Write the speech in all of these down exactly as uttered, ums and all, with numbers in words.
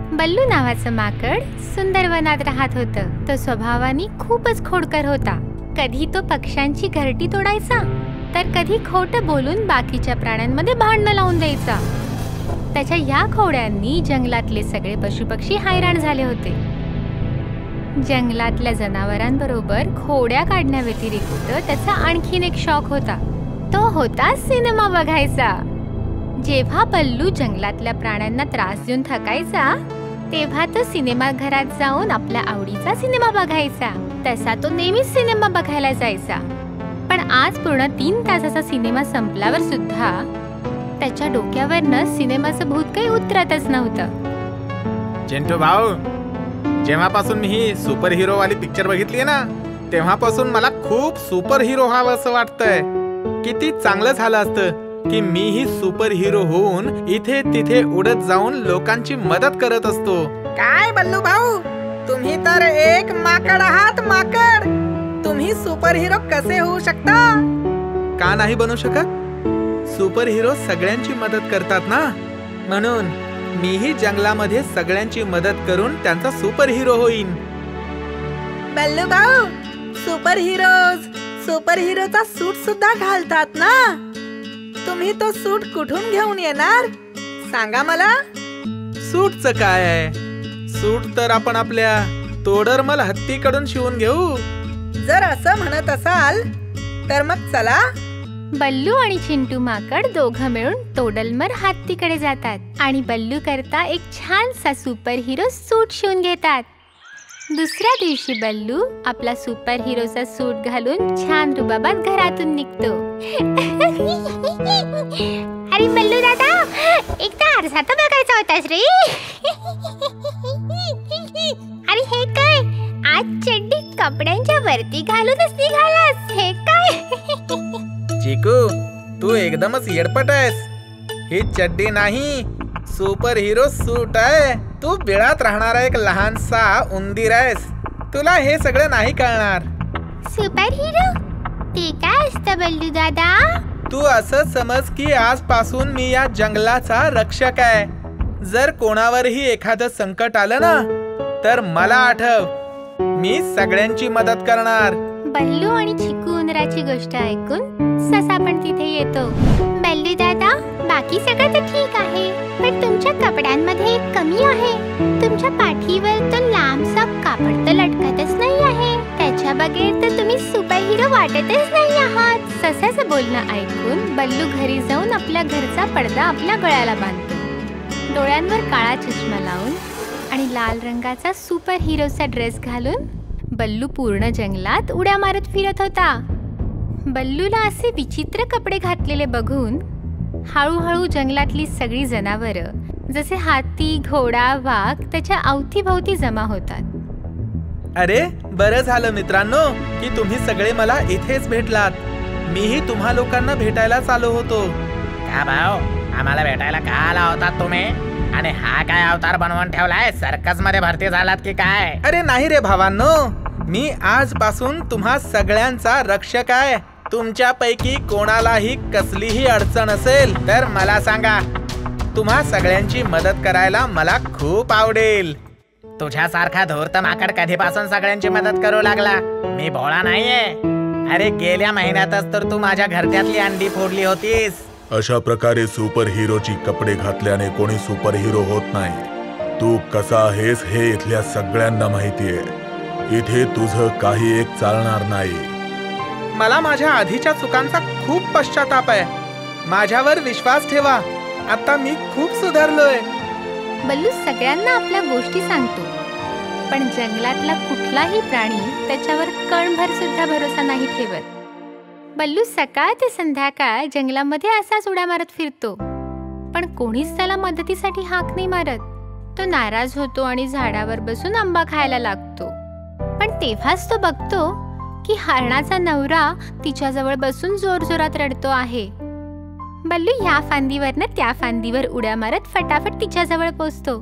बल्लू नावाचं माकड सुंदर वनात राहत होतं. तो स्वभावाने खूपच खोडकर होता. कधी तो पक्ष्यांची घरटी तोडायचा तर कधी खोटं बोलून बाकीच्या प्राण्यांमध्ये भांडणं लावून द्यायचा. त्याच्या या खोड्यांनी जंगलातले सगळे पशुपक्षी हैराण झाले होते. जंगलातल्या जनावरांबरोबर खोड्या काढण्याव्यतिरिक्त त्याचा आणखीन एक शौक होता. तो होता सिनेमा बघायचा. जेव्हा बल्लू जंगलातल्या प्राण्यांना त्रास देऊन थकायचा तेव्हा तो सिनेमा घरात जाऊन आपल्या आवडीचा सिनेमा बघायचा. तसा तो नेहमीच सिनेमा बघायला जायचा. पण आज पूर्ण तीन तासाचा सिनेमा संपल्यावर सुद्धा त्याच्या डोक्यावरनं सिनेमाचं भूत काही उतरतच नव्हतं. चिंटू भाऊ, जेव्हापासून मी ही सुपर हिरो वाली पिक्चर बघितली ना तेव्हापासून मला खूप सुपर हिरो व्हावं असं वाटतंय. किती चांगलं झालं असतं की मीही सुपर हिरो होऊन इथे तिथे उडत जाऊन लोकांची मदत करत असतो. काय बल्लू भाऊ, तुम्ही तर एक माकड आहात. माकड, तुम्ही सुपर हिरो कसे होऊ शकता? का नाही बनू शकत? सुपर हिरो सगळ्यांची मदत करतात ना, म्हणून मीही जंगलामध्ये सगळ्यांची मदत करून त्यांचा सुपर हिरो होईन. बल्लू भाऊ, सुपर हिरोज सुपर हिरोचा सूट सुद्धा घालतात ना. तुम्ही तो सूट कुठून घेऊन येणार सांगा मला. सूटचं काय आहे? सूट तर आपण आपल्या तोडरमल हत्तीकडून शिवून घेऊ. जर असं म्हणत असाल तर मग चला. बल्लू आणि चिंटू माकड दोघं मिळून तोडलमर हत्तीकडे जातात आणि बल्लू करता एक छानसा सुपर हिरो सूट शिवून घेतात. दुसऱ्या दिवशी बल्लू आपला सुपर हिरोचा सूट घालून छान रुबाबात घरातून निघतो. अरे बल्लू दादा, एकदा आरसा तर बघायचा होतास रे. अरे हे काय, आज चड्डी कपड्यांच्या वरती घालूनच निघालास, हे काय? चिकू, तू एकदमच येडपट आहेस. ही चड्डी नाही, सुपर हिरो सूट आहे. तू बिळात राहणारा एक लहानसा उंदीर आहेस. तुला हे सगळं नाही कळणार. सुपर हिरो ते काय असतं बल्लू दादा? तू असं समज की आजपासून मी या जंगलाचा रक्षक आहे. जर कोणावरही एखादं संकट आलं ना तर मला आठव, मी सगळ्यांची मदत करणार. बल्लू आणि चिकू उंदराची गोष्ट ऐकून ससा पण तिथे येतो. बल्लू दादा, बाकी सगळं तर ठीक आहे, पण तुमच्या कपड्यांमध्ये एक कमी आहे. तुमच्या पाठीवर तो लांबसा कापड तर लटकतच नाही आहे. त्याच्या बगैर तर तुम्ही सुपर हिरो वाटतच नाही आहात. ससाचं बोलणं ऐकून बल्लू घरी जाऊन आपल्या घरचा पडदा आपल्या गळ्याला बांधतो. डोळ्यांवर काळा चष्मा लावून आणि लाल रंगाचा सुपर हिरोचा ड्रेस घालून बल्लू पूर्ण जंगलात उड्या मारत फिरत होता. बल्लूला असे विचित्र कपडे घातलेले बघून हळूहळू जंगलातली सगळी जनावरं जसे हाती, घोडा, वाघ त्याच्या अवतीभोवती जमा होतात. अरे बरं झालं मित्रांनो की तुम्ही सगळे मला इथेच भेटलात. मीही तुम्हा लोकांना भेटायलाच आलो होतो. का भाऊ, आम्हाला भेटायला का आला होता तुम्ही? आणि हा काय अवतार बनवून ठेवलाय? सर्कस मध्ये भरती झालात की काय? अरे नाही रे भावांनो, मी आजपासून तुम्हा सगळ्यांचा रक्षक आहे. तुमच्यापैकी कोणालाही कसलीही अडचण असेल तर मला सांगा. तुम्हा सगळ्यांची मदत करायला मला खूप आवडेल. तुझ्यासारखा धूर्त माकड कधीपासून सगळ्यांची मदत करू लागला? मी भोळा नाहीये. अरे गेल्या महिन्यातच तर तू माझ्या घरट्यातली अंडी फोडली होतीस. अशा प्रकारे सुपर हिरोची कपडे घातल्याने कोणी सुपर हिरो होत नाही. तू कसा आहेस हे इथल्या सगळ्यांना माहितीये. इथे तुझं काही एक चालणार नाही. मला माझ्या आधीच्या चुकांचा खूप पश्चाताप आहे. माझ्यावर विश्वास ठेवा. आता मी खूप सुधारलोय. बल्लू सगळ्यांना आपल्या गोष्टी सांगतो, पण जंगलातला कुठलाही प्राणी त्याच्यावर कणभर सुद्धा भरोसा नाही ठेवत. बल्लू सकाळ ते संध्याकाळ जंगलामध्ये असाच उड्या मारत फिरतो, पण कोणीच त्याला मदतीसाठी हाक नाही मारत. तो नाराज होतो आणि झाडावर बसून आंबा खायला लागतो. पण तेव्हाच तो बघतो की हरणाचा नवरा तिच्याजवळ बसून जोरजोरात रडतो आहे. बल्लू या फांदीवरनं त्या फांदीवर उड्या मारत फटाफट तिच्याजवळ पोहोचतो.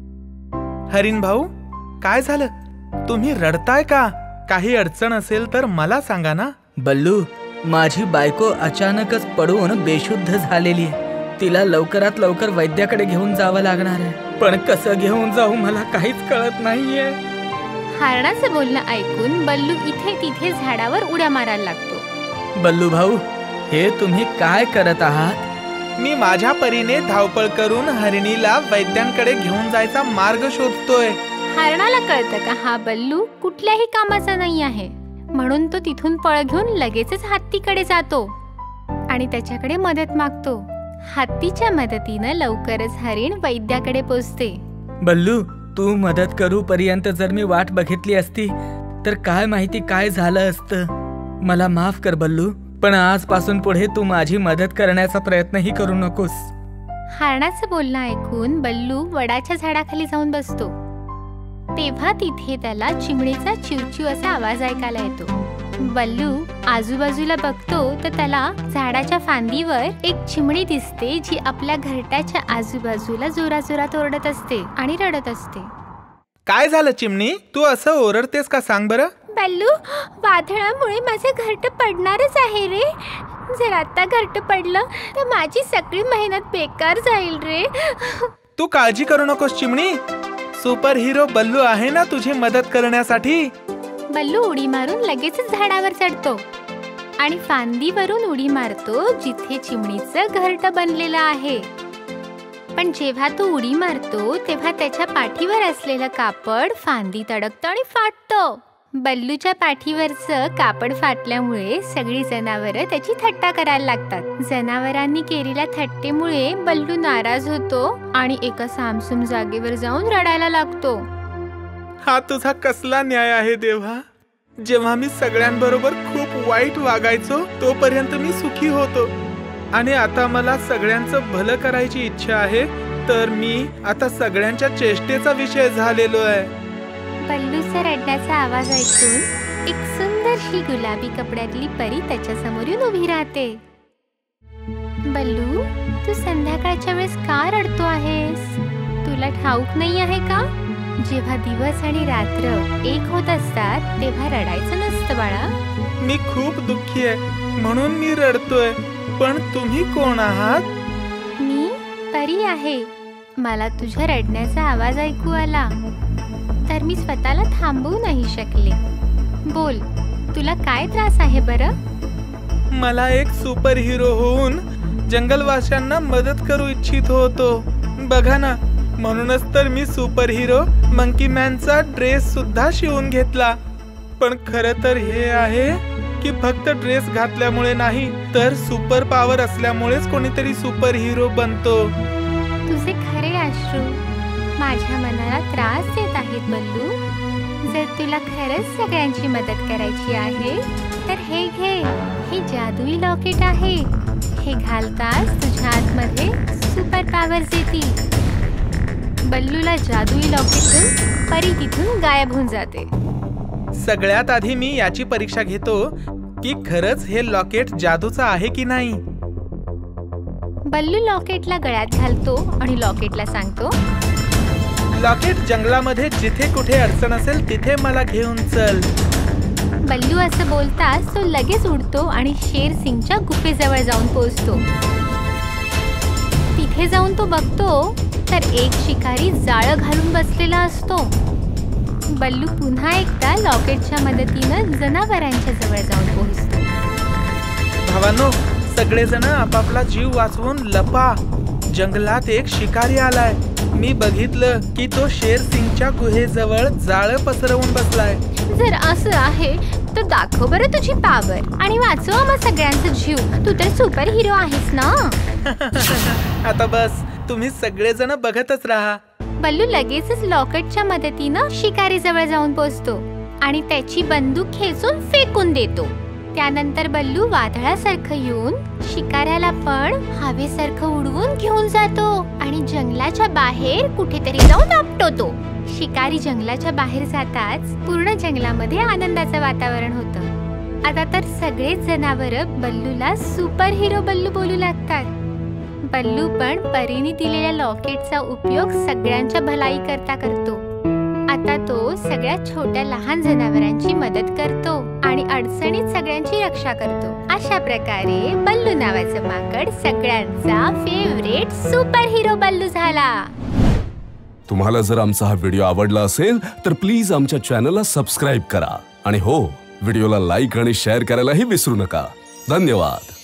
हरिण भाऊ, काय झालं? तुम्ही रडताय का? काही अडचण असेल तर मला सांगा ना. बल्लू, माझी बायको अचानकच पडून बेशुद्ध झालेली आहे. तिला लवकरात लवकर वैद्याकडे घेऊन जावं लागणार आहे, पण कसं घेऊन जाऊ मला काहीच कळत नाहीये. हरणाचं बोलणं ऐकून बल्लू इथे तिथे झाडावर उड्या मारायला लागतो. बल्लू भाऊ, हे तुम्ही काय करत आहात? मी माझ्या परीने धावपळ करून हरिणीला वैद्यांकडे घेऊन जायचा मार्ग शोधतोय. हरणाला कळतं का हा बल्लू कुठल्याही कामाचा नाही आहे, म्हणून तो तिथून पळ घेऊन लगेचच हत्तीकडे जातो आणि त्याच्याकडे मदत मागतो. हत्तीच्या मदतीनं लवकरच हरिण वैद्याकडे पोचते. बल्लू, तू मदत करू पर्यंत जर मी वाट बघितली असती तर काय माहिती काय झालं असतं. मला माफ कर बल्लू, पण आजपासून पुढे तू माझी मदत करण्याचा प्रयत्नही करू नकोस. हरणाचं बोलणं ऐकून बल्लू वडाच्या झाडाखाली जाऊन बसतो. तेव्हा तिथे त्याला चिमणीचा चिवचिव असा आवाज ऐकायला येतो. बल्लू आजूबाजूला बघतो तर त्याला झाडाच्या फांदीवर एक चिमणी दिसते, जी आपल्या घरट्याच्या आजूबाजूला जोराजोरात ओरडत असते आणि रडत असते. काय झालं चिमणी, तू असं ओरडतेस का सांग बरं? बल्लू, वादळामुळे माझं घरटं पडणारच आहे रे. जर आता घरटं पडलं तर माझी सगळी मेहनत बेकार जाईल रे. तू काळजी करू नकोस चिमणी, सुपर हिरो बल्लू आहे ना तुझी मदत करण्यासाठी. बल्लू उडी मारून लगेचच झाडावर चढतो आणि फांदीवरून उडी मारतो जिथे चिमणीचं घरटं बनलेलं आहे. पण जेव्हा तो उडी मारतो तेव्हा त्याच्या पाठीवर असलेलं कापड फांदीत अडकतं आणि फाटतं. बल्लूच्या पाठीवरचं कापड फाटल्यामुळे सगळी जनावरं त्याची थट्टा करायला लागतात. जनावरांनी केलेल्या थट्टेमुळे बल्लू नाराज होतो आणि एका सामसूम जागेवर जाऊन रडायला लागतो. हा तुझा कसला न्याय आहे देवा. जेव्हा मी सगळ्यांबरोबर खूप वाईट वागायचो तोपर्यंत मी सुखी होतो, आणि आता मला सगळ्यांचं भलं करायची इच्छा आहे, तर मी आता सगळ्यांच्या चेष्टेचा विषय झालेलो आहे. बल्लूचा रडण्याचा आवाज ऐकून एक सुंदरशी गुलाबी कपड्यातली परी त्याच्या समोर येऊन उभी राहते. बल्लू, तू संध्याकाळच्या वेळेस का रडतो आहेस? तुला ठाऊक नाही आहे का? जेव्हा दिवस आणि रात्र एक होत असतात तेव्हा रडायचं नसतं बाळा. मी खूप दुःखी आहे म्हणून मी रडतोय, पण तुम्ही कोण आहात? मी परी आहे. मला तुझ्या रडण्याचा आवाज ऐकू आला तर मी स्वतःला थांबवू नाही शकले. बोल, तुला काय त्रास आहे बरं? मला एक सुपर हिरो होऊन जंगलवाशांना मदत करू इच्छित होतो. बघा ना, म्हणूनच तर मी सुपर हिरो मंकी मॅनचा ड्रेस सुद्धा शिवून घेतला. पण खरं तर हे आहे की फक्त ड्रेस घातल्यामुळे नाही तर सुपर पॉवर असल्यामुळेच कोणीतरी सुपर हिरो बनतो. तुझे खरे अश्रू माझ्या मनाला त्रास देत आहेत बल्लू. जर तुला खरंच सगळ्यांची मदत करायची आहे तर हे घे, हे जादुई लॉकेट आहे. हे घालताच तुझ्या आतमध्ये सुपर पॉवर्स येतील. बल्लूला जादुई लॉकेटून परी तिथून गायब होऊन जाते. सगळ्यात आधी मी याची परीक्षा घेतो की खरंच हे लॉकेट जादूचं आहे की नाही. बल्लू लॉकेटला गळ्यात घालतो आणि लॉकेटला सांगतो, लॉकेट जंगलामध्ये जिथे कुठे अडचण असेल तिथे मला घेऊन चल. बल्लू असं बोलताच तो लगेच उडतो आणि शेर सिंगच्या गुफेजवळ जाऊन पोहोचतो. तिथे जाऊन तो बघतो तर एक शिकारी जाळं घालून बसलेला असतो. बल्लू पुन्हा एकदा लॉकेटच्या मदतीनं जनावरांच्या जवळ जाऊन पोहोचतो. भावांनो, सगळेजण आपापला जीव वाचवून लपा. जंगलात एक शिकारी आलाय. मी बघितलं की तो शेर सिंगच्या गुहेजवळ जाळं पसरवून बसलाय. जर असं आहे तर दाखव बरं तुझी पॉवर आणि वाचव आम्हा सगळ्यांचा जीव. तू तर सुपर हिरो आहेस ना. आता बस, तुम्ही सगळेजण बघतच राहा. बल्लू लगेचच लॉकेटच्या मदतीनं शिकारी जवळ जाऊन पोहोचतो आणि त्याची बंदूक खेचून फेकून देतो. त्यानंतर बल्लू वादळासारखं येऊन शिकाऱ्याला पण हवेसारखं उडवून घेऊन जातो आणि जंगलाच्या बाहेर कुठेतरी जाऊन आपटतो. शिकारी जंगलाच्या बाहेर जाताच पूर्ण जंगलामध्ये आनंदाचं वातावरण होतं. आता तर सगळेच जनावर बल्लूला सुपर हिरो बल्लू बोलू लागतात. बल्लू पण परीने दिलेल्या लॉकेटचा उपयोग सगळ्यांच्या भलाई करता करतो आता तो सगळ्या छोट्या लहान जनावरांची मदत करतो आणि अडचणीत सगळ्यांची रक्षा करतो. अशा प्रकारे बल्लू नावाचं माकड सगळ्यांचा फेवरेट सुपर हिरो बल्लू झाला. तुम्हाला जर आमचा हा व्हिडिओ आवडला असेल तर प्लीज आमच्या चॅनलला सबस्क्राईब करा आणि हो, व्हिडिओला लाईक आणि शेअर करायलाही विसरू नका. धन्यवाद.